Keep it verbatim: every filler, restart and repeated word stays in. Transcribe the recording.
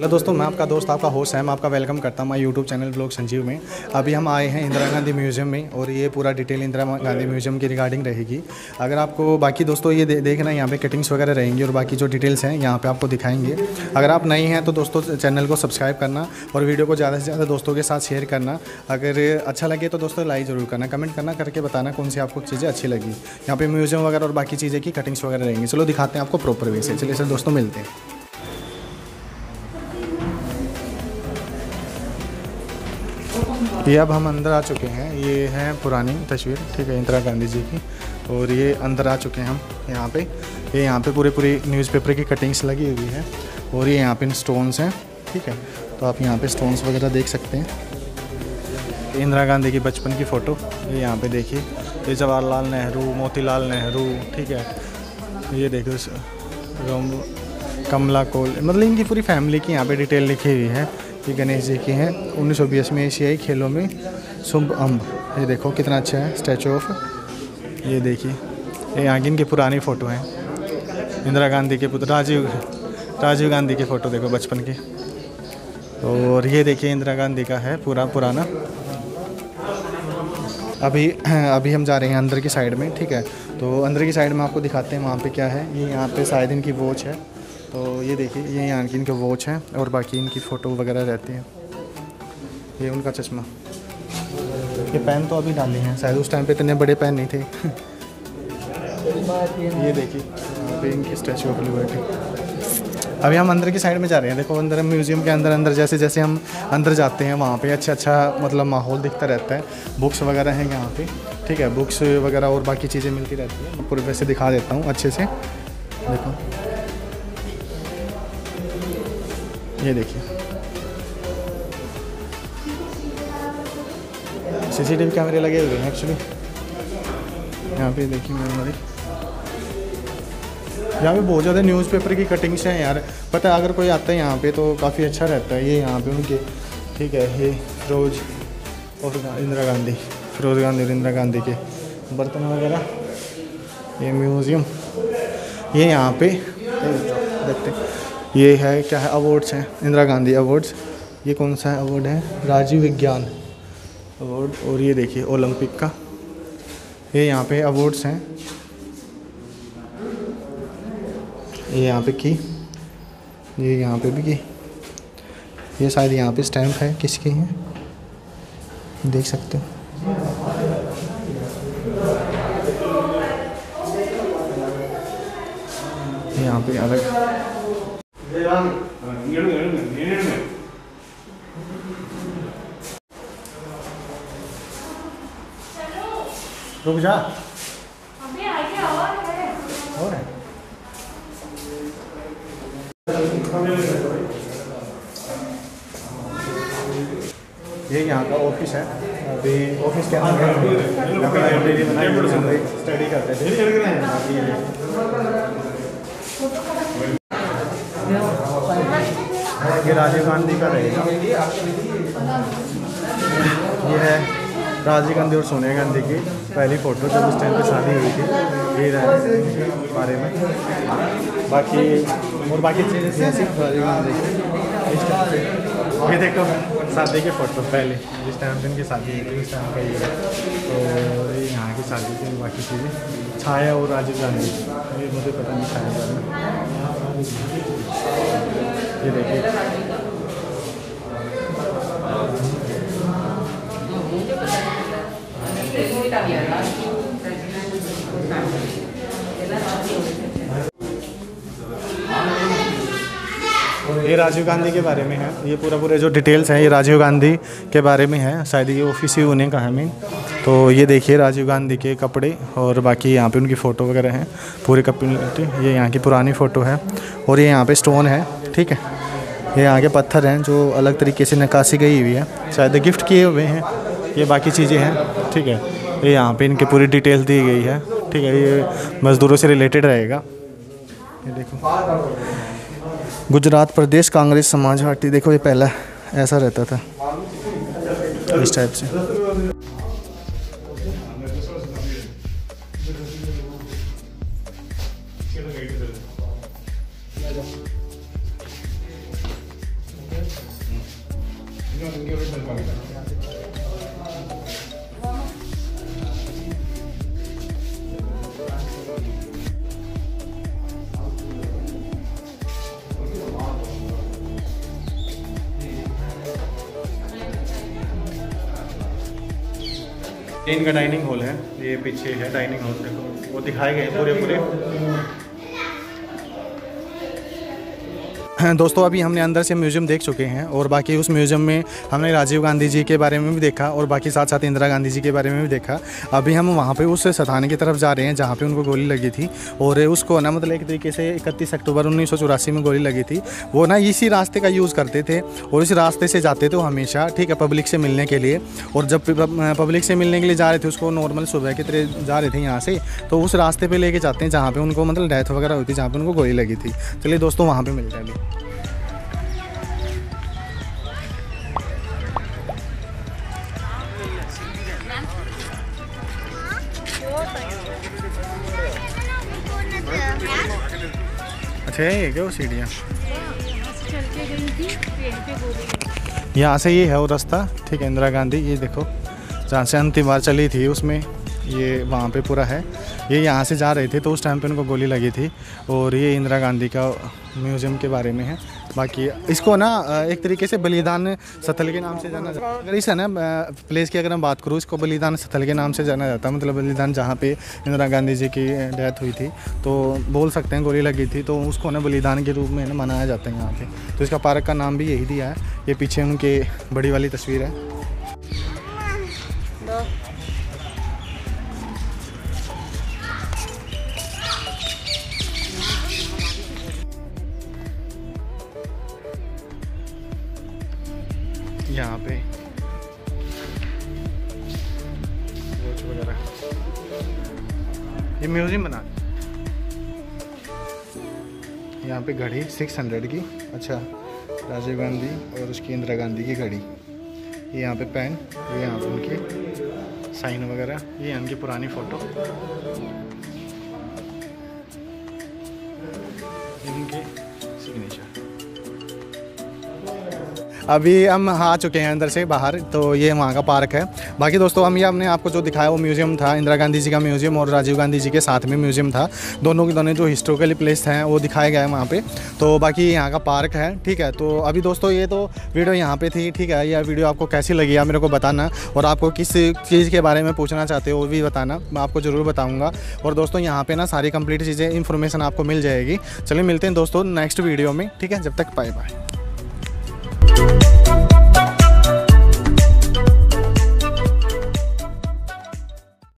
Hello दोस्तों, मैं आपका दोस्त आपका होस्ट सैम आपका वेलकम करता हूँ मैं यूट्यूब चैनल ब्लॉग संजीव में। अभी हम आए हैं इंदिरा गांधी म्यूज़ियम में और ये पूरा डिटेल इंदिरा गांधी म्यूज़ियम की रिगार्डिंग रहेगी। अगर आपको बाकी दोस्तों ये दे, देखना है, यहाँ पे कटिंग्स वगैरह रहेंगी और बाकी जो डिटेल्स हैं यहाँ पे आपको दिखाएंगे। अगर आप नए हैं तो दोस्तों चैनल को सब्सक्राइब करना और वीडियो को ज़्यादा से ज़्यादा दोस्तों के साथ शेयर करना। अगर अच्छा लगे तो दोस्तों लाइक ज़रूर करना, कमेंट करना करके बताना कौन सी आपको चीज़ें अच्छी लगी। यहाँ पे म्यूज़ियम वगैरह और बाकी चीज़ें की कटिंग्स वगैरह रहेंगी। चलो दिखाते हैं आपको प्रॉपर वे से। चलिए सर दोस्तों मिलते हैं। ये अब हम अंदर आ चुके हैं। ये है पुरानी तस्वीर, ठीक है, इंदिरा गांधी जी की। और ये अंदर आ चुके हैं हम यहाँ पे। ये यहाँ पे पूरे पूरी न्यूज़पेपर की कटिंग्स लगी हुई है और ये यहाँ पे स्टोन्स हैं, ठीक है। तो आप यहाँ पे स्टोन्स वगैरह देख सकते हैं। इंदिरा गांधी की बचपन की फ़ोटो ये यहाँ पे देखिए। ये जवाहरलाल नेहरू, मोतीलाल नेहरू, ठीक है। ये देखो कमला कोल, मतलब इनकी पूरी फैमिली की यहाँ पे डिटेल लिखी हुई है। ये गणेश जी की हैं। उन्नीस सौ बीस में एशियाई खेलों में शुभ अम्ब, ये देखो कितना अच्छा है स्टैचू ऑफ। ये देखिए ये यहाँ की इनकी पुरानी फ़ोटो है। इंदिरा गांधी के पुत्र राजीव राजीव गांधी की फ़ोटो देखो बचपन की। और ये देखिए इंदिरा गांधी का है पूरा पुराना। अभी अभी हम जा रहे हैं अंदर की साइड में, ठीक है। तो अंदर की साइड में आपको दिखाते हैं वहाँ पे क्या है। ये यहाँ पे शायद इनकी वॉच है। तो ये देखिए ये यहाँ की इनके वॉच हैं और बाकी इनकी फ़ोटो वगैरह रहती हैं। ये उनका चश्मा, ये पेन तो अभी डाले हैं, शायद उस टाइम पे इतने बड़े पेन नहीं थे। ये देखिए अभी इनकी स्टैचू ऑफ लिबर्टी। अभी हम अंदर की साइड में जा रहे हैं। देखो अंदर म्यूज़ियम के अंदर अंदर जैसे जैसे हम अंदर जाते हैं वहाँ पे अच्छा अच्छा मतलब माहौल दिखता रहता है। बुक्स वगैरह हैं यहाँ पे, ठीक है। बुक्स वगैरह और बाकी चीज़ें मिलती रहती हैं। पूरे वैसे दिखा देता हूँ अच्छे से। देखो ये देखिए सीसीटीवी कैमरे लगे हुए हैं एक्चुअली यहाँ पे। देखिए हमारी यहाँ पे बहुत ज़्यादा न्यूज़पेपर की कटिंग्स हैं यार। पता है अगर कोई आता है यहाँ पे तो काफ़ी अच्छा रहता है। ये यहाँ पे उनके, ठीक है, ये फिरोज और इंदिरा गांधी, फिरोज गांधी और इंदिरा गांधी के बर्तन वगैरह। ये म्यूज़ियम, ये यहाँ पे देखते हैं। ये है क्या है, अवार्ड्स हैं, इंदिरा गांधी अवार्ड्स। ये कौन सा है अवार्ड है, राजीव विज्ञान अवार्ड। और ये देखिए ओलंपिक का, ये यहाँ पे अवार्ड्स हैं। ये यहाँ पे की, ये यहाँ पे भी की। ये शायद यहाँ पे स्टैम्प है, किसकी है देख सकते हो। यहाँ पे अलग रुक जा और है। ये यहाँ का ऑफिस है। अभी ऑफिस के अंदर लाइब्रेरी बनाई, स्टडी करते थे। ये राजीव गांधी का रहेगा। ये है राजीव गांधी और सोनिया गांधी की पहली फ़ोटो जब उस टाइम पे शादी हुई थी। ये रहे बारे में बाकी और बाकी चीज़ें जैसे राजीव गांधी की। ये देखो शादी की फ़ोटो पहले जिस टाइम पे इनकी शादी हुई थी उस टाइम का ये है। तो ये यहाँ की शादी की बाकी चीज़ें। छाया और राजीव गांधी, ये मुझे पता नहीं छाया बारे में। ये देखिए ये राजीव गांधी के बारे में है। ये पूरा पूरे जो डिटेल्स हैं ये राजीव गांधी के बारे में है। शायद ये ऑफिस ही उन्हें का है मेन। तो ये देखिए राजीव गांधी के कपड़े और बाकी यहाँ पे उनकी फ़ोटो वगैरह हैं पूरे कम्युनिटी। ये यहाँ की पुरानी फ़ोटो है और ये यहाँ पे स्टोन है, ठीक है। ये यहाँ के पत्थर हैं जो अलग तरीके से नक्काशी गई हुई है, शायद गिफ्ट किए हुए हैं। ये बाकी चीज़ें हैं, ठीक है। ये यहाँ पे इनकी पूरी डिटेल दी गई है, ठीक है। ये मज़दूरों से रिलेटेड रहेगा। ये देखो गुजरात प्रदेश कांग्रेस समाज पार्टी, देखो ये पहला ऐसा रहता था इस टाइप से। ये इनका डाइनिंग हॉल है, ये पीछे है डाइनिंग हॉल, देखो वो दिखाए गए पूरे पूरे। दोस्तों अभी हमने अंदर से म्यूज़ियम देख चुके हैं और बाकी उस म्यूज़ियम में हमने राजीव गांधी जी के बारे में भी देखा और बाकी साथ साथ इंदिरा गांधी जी के बारे में भी देखा। अभी हम वहाँ पे उस स्थान की तरफ जा रहे हैं जहाँ पे उनको गोली लगी थी और उसको ना मतलब एक तरीके से इकतीस अक्टूबर उन्नीस सौ चौरासी में गोली लगी थी। वो ना इसी रास्ते का यूज़ करते थे और इस रास्ते से जाते थे वो हमेशा, ठीक है, पब्लिक से मिलने के लिए। और जब पब्लिक से मिलने के लिए जा रहे थे, उसको नॉर्मल सुबह की तरह जा रहे थे यहाँ से, तो उस रास्ते पर लेके जाते हैं जहाँ पर उनको मतलब डेथ वगैरह हुई थी, जहाँ पर उनको गोली लगी थी। चलिए दोस्तों वहाँ पर मिलते हैं अभी। अच्छा ये क्या वो सीढ़ियाँ यहाँ से, ये है वो रास्ता, ठीक है, इंदिरा गांधी, ये देखो जहाँ से अंतिम बार चली थी उसमें ये वहाँ पे पूरा है। ये यहाँ से जा रहे थे तो उस टाइम पे उनको गोली लगी थी। और ये इंदिरा गांधी का म्यूज़ियम के बारे में है। बाकी इसको ना एक तरीके से बलिदान स्थल के नाम से जाना जाता है। अगर इस है ना प्लेस की अगर हम बात करूँ, इसको बलिदान स्थल के नाम से जाना जाता है, मतलब बलिदान जहाँ पे इंदिरा गांधी जी की डेथ हुई थी, तो बोल सकते हैं गोली लगी थी, तो उसको ना बलिदान के रूप में ना मनाया जाता है यहाँ पे। तो इसका पार्क का नाम भी यही दिया है। ये पीछे उनके बड़ी वाली तस्वीर है। यहाँ पे वॉच वगैरह, ये म्यूजियम बना, यहाँ पे घड़ी सिक्स हंड्रेड की, अच्छा, राजीव गांधी और उसकी इंदिरा गांधी की घड़ी। ये यहाँ पे पेन, ये यहाँ पे उनकी साइन वगैरह, ये उनकी पुरानी फ़ोटो, इनके सिग्नेचर। अभी हम आ चुके हैं अंदर से बाहर, तो ये वहाँ का पार्क है। बाकी दोस्तों हम ये हमने आपको जो दिखाया वो म्यूज़ियम था, इंदिरा गांधी जी का म्यूज़ियम और राजीव गांधी जी के साथ में म्यूज़ियम था। दोनों के दोनों जो हिस्टोरिकल प्लेस हैं वो दिखाए गए हैं वहाँ पे। तो बाकी यहाँ का पार्क है, ठीक है। तो अभी दोस्तों ये तो वीडियो यहाँ पे थी, ठीक है। यह वीडियो आपको कैसी लगी आप मेरे को बताना, और आपको किस चीज़ के बारे में पूछना चाहते हो वो भी बताना, मैं आपको ज़रूर बताऊँगा। और दोस्तों यहाँ पर ना सारी कंप्लीट चीज़ें इन्फॉर्मेशन आपको मिल जाएगी। चलिए मिलते हैं दोस्तों नेक्स्ट वीडियो में, ठीक है। जब तक बाय बाय।